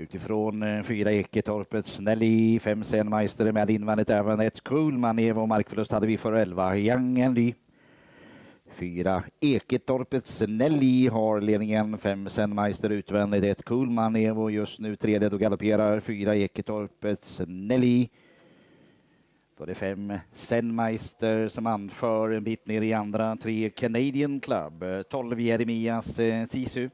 Utifrån 4 Eketorpets Nelly, 5 Senmeister med invändigt även ett Coolman Evo. Markförlust hade vi för 11 Young Andy. 4 Eketorpets Nelly har ledningen, 5 Senmeister utvändigt, ett Coolman Evo. Just nu tredje, då galopperar 4 Eketorpets Nelly. Då är det 5 Senmeister som anför en bit ner i andra, 3 Canadian Club, 12 Jeremias Sisu.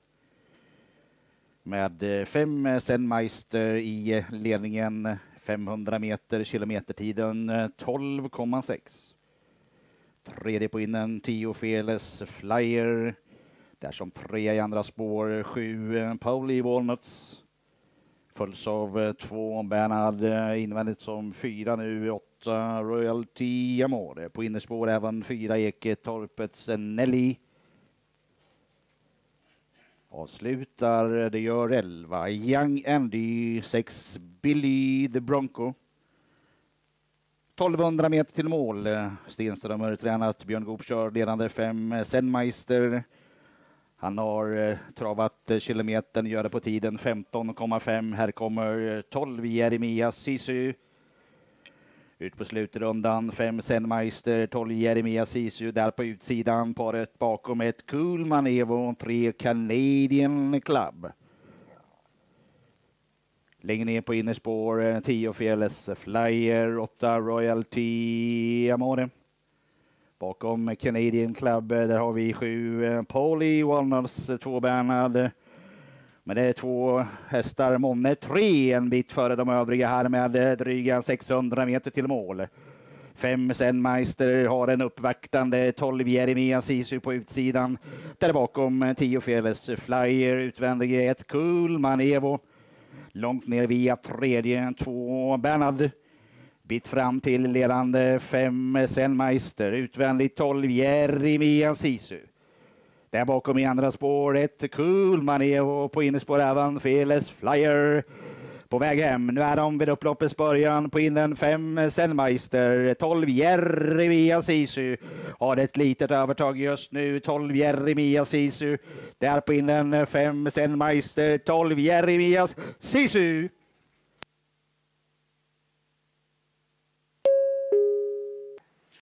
Med 5 Senmeister i ledningen, 500 meter, kilometertiden 12,6. Tredje på innen 10 Feles Flyer. Där som 3 i andra spår 7 Pauli Walnuts. Följs av 2 Bernhard invändigt som 4 nu, 8 Royalty Amore. På innerspår även 4 Eketorpets Nelly. Avslutar, det gör 11 Young Andy, 6 Billy the Bronco. 1200 meter till mål. Stenströmer tränat, Björn Goop kör ledande, 5 Senmeister. Han har travat kilometern, gör det på tiden 15,5. Här kommer 12 Jeremias Sisu. Ut på slutrundan 5 Senmeister, 12 Jeremias Sisu. Där på utsidan paret bakom ett Coolman Evo, 3 Canadian Club. Längre ner på innerspår 10 Fearless Flyer, 8 Royalty Amore. Bakom Canadian Club där har vi 7 Pauli Walnuts, 2 Bernhard. Men det är 2 hästar, Monne 3 en bit före de övriga här med dryga 600 meter till mål. 5 Senmeister har en uppvaktande, 12 Jeremias Sisu på utsidan. Där bakom 10 Fearless Flyer, utvändige 1 Coolman Evo. Långt ner via tredje, 2 Bernhard. Bit fram till ledande 5 Senmeister, utvändigt 12 Jeremias Sisu. Där bakom i andra spår 1 Coolman Evo, på innerspår även Fearless Flyer. På väg hem, nu är de vid upploppets början, på innen 5 Senmeister, 12 Jeremias Sisu. Har ett litet övertag just nu, 12 Jeremias Sisu. Där på innen 5 Senmeister, 12 Jeremias Sisu.